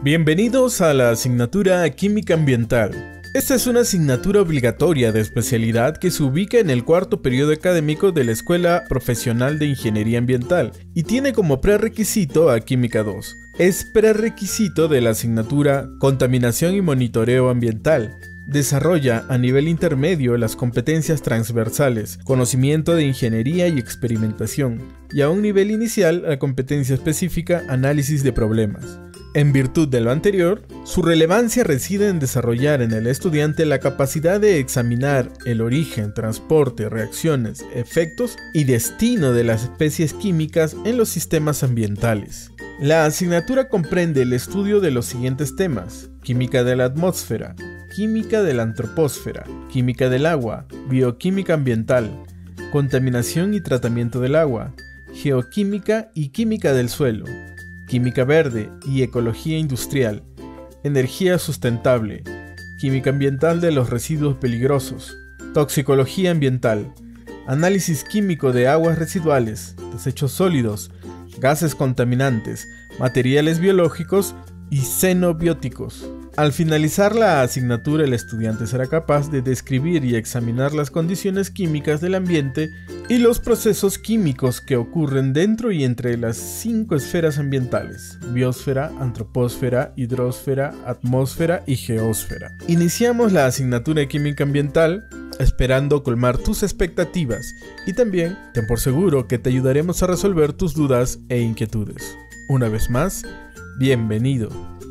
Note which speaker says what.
Speaker 1: Bienvenidos a la asignatura Química Ambiental. Esta es una asignatura obligatoria de especialidad que se ubica en el cuarto periodo académico de la Escuela Profesional de Ingeniería Ambiental y tiene como prerequisito a Química 2. Es prerequisito de la asignatura Contaminación y Monitoreo Ambiental. Desarrolla a nivel intermedio las competencias transversales, conocimiento de ingeniería y experimentación, y a un nivel inicial la competencia específica análisis de problemas. En virtud de lo anterior, su relevancia reside en desarrollar en el estudiante la capacidad de examinar el origen, transporte, reacciones, efectos y destino de las especies químicas en los sistemas ambientales. La asignatura comprende el estudio de los siguientes temas: química de la atmósfera, química de la antropósfera, química del agua, bioquímica ambiental, contaminación y tratamiento del agua, geoquímica y química del suelo, química verde y ecología industrial, energía sustentable, química ambiental de los residuos peligrosos, toxicología ambiental, análisis químico de aguas residuales, desechos sólidos, gases contaminantes, materiales biológicos y xenobióticos. Al finalizar la asignatura, el estudiante será capaz de describir y examinar las condiciones químicas del ambiente y los procesos químicos que ocurren dentro y entre las 5 esferas ambientales: biosfera, antropósfera, hidrosfera, atmósfera y geósfera. Iniciamos la asignatura de Química Ambiental esperando colmar tus expectativas y también ten por seguro que te ayudaremos a resolver tus dudas e inquietudes. Una vez más, bienvenido.